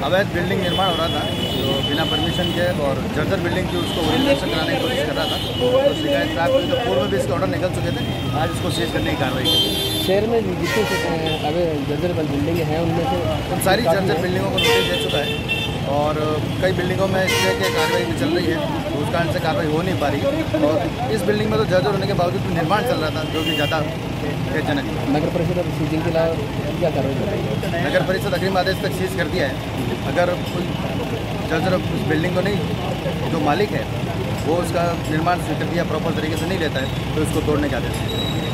अवैध बिल्डिंग निर्माण हो रहा था जो बिना परमिशन के और जर्जर बिल्डिंग थी उसको ओरिजिनेशन कराने की कोशिश कर रहा था। तो शिकायत प्राप्त हुई तो पूर्व में भी इसके ऑर्डर निकल चुके थे। आज इसको सीज करने की कार्रवाई की। शहर में जितने अभी जर्जर बिल्डिंग हैं उनमें से उन सारी जर्जर बिल्डिंगों को नोटिस दे चुका है और कई बिल्डिंगों में इस तरह की कार्रवाई भी चल रही है, तो उस कारण से कार्रवाई हो नहीं पा रही। और इस बिल्डिंग में तो जर्जर होने के बावजूद भी निर्माण चल रहा था जो कि ज़्यादा खेदजनक है। नगर परिषद अब सीजिंग के अलावा क्या कार्रवाई कर रही है? नगर परिषद अग्रिम आदेश तक सीज कर दिया है। अगर कोई जर्जर उस बिल्डिंग को नहीं, जो मालिक है वो उसका निर्माण स्वीकृति या प्रॉपर तरीके से नहीं लेता है तो उसको तोड़ने के आदेश है।